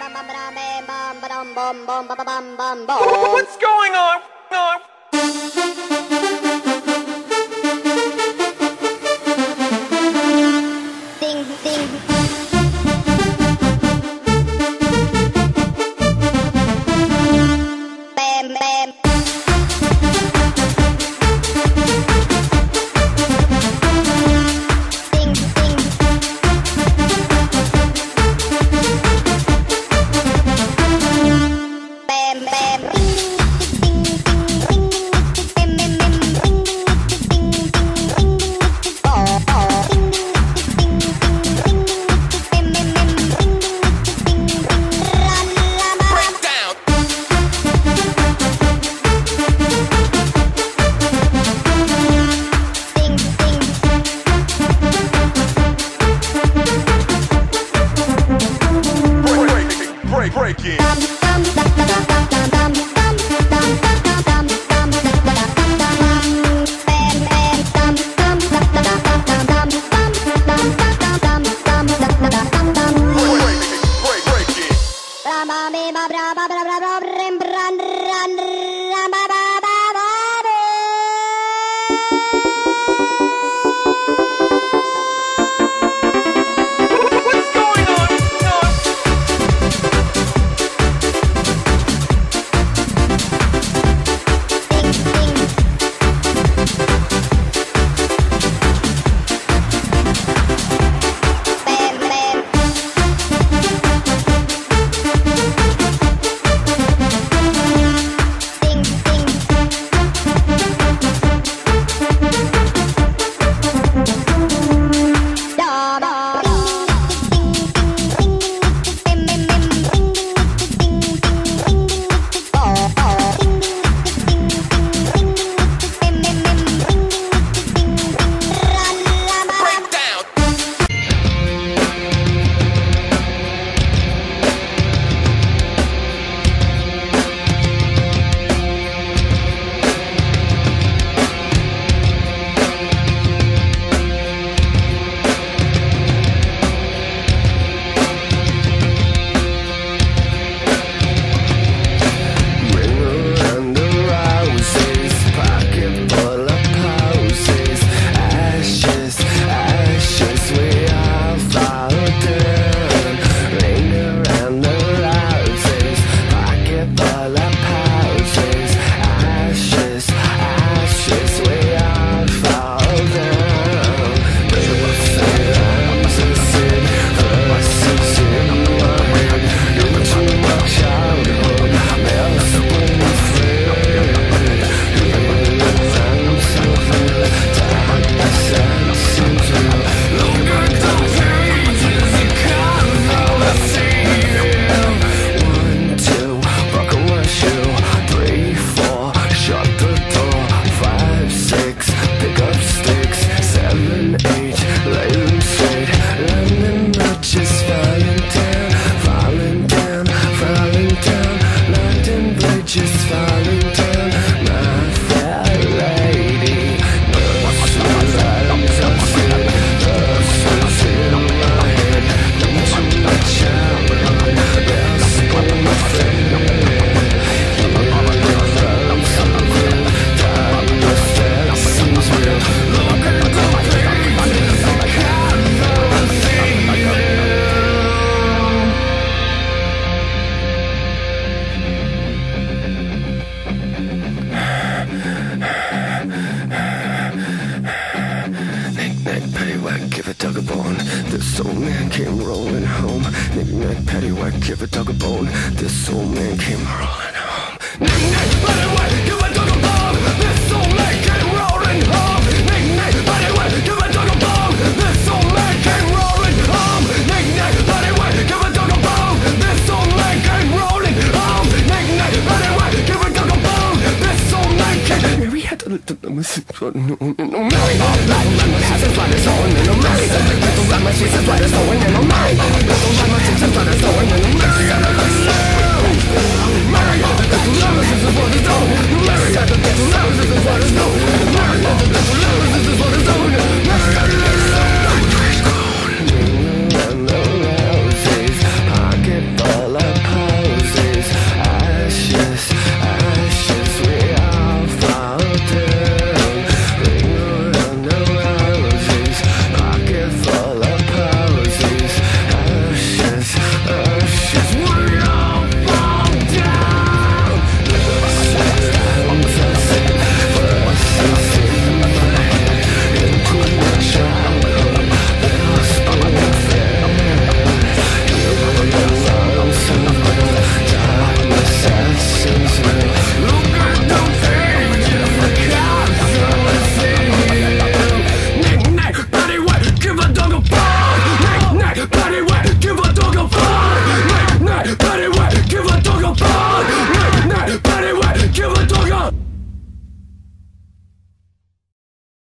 What's going on? Ding, ding. Bam, bam. Ding, ding. Bam, bam. Ding, ding, ding, ding, ding, ding, ding, ding, ding, ding, oh, oh. Ding, ding, ding, ding, ding, ding, ding, run, run, Down. ding, ding. Break it. Break it. What's going on? Break down. Ring around the roses, pocket full of posies. Ashes, ashes, we all fall down. Ring around the roses, pocket full of posies. Ashes, ashes, we all fall down. This is it, this is in my head. Into my childhood, there's a blue thread. I'm so good, I sense into. Look at the pages, the color I see. 1, 2, buckle my shoe. 3, 4, shut the door. 5, 6, pick up sticks. 7, 8, lay them straight. London bridges falling down, falling down, falling down. London bridges falling down, my fair lady. This is I'm tossing, this is in my head. Into my childhood, there's a blue thread. I'm so good, darkness that seems real. Look at the pages, the color I see. Knick-knack, paddywhack, give a dog a bone. This old man came rolling home. Knick-knack, paddywhack, give a dog a bone. This old man came rolling home. Knick-knack, paddywhack, give a dog a bone. This old man came rolling home. Knick-knack, paddywhack, give a dog a bone. This old man came rolling home. Knick-knack, paddywhack, give a dog a bone. This old man came rolling home. Knick-knack, paddywhack, give a dog a bone. This old man came. Mary had to